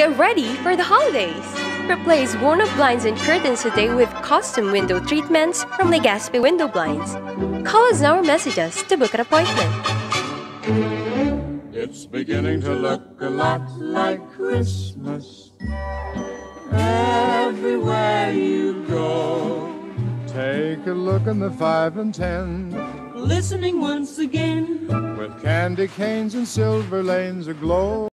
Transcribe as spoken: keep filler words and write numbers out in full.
Get ready for the holidays! Replace worn-up blinds and curtains today with custom window treatments from Legazpi Window Blinds. Call us now or message us to book an appointment. It's beginning to look a lot like Christmas everywhere you go. Take a look in the five and ten, listening once again, with candy canes and silver lanes aglow.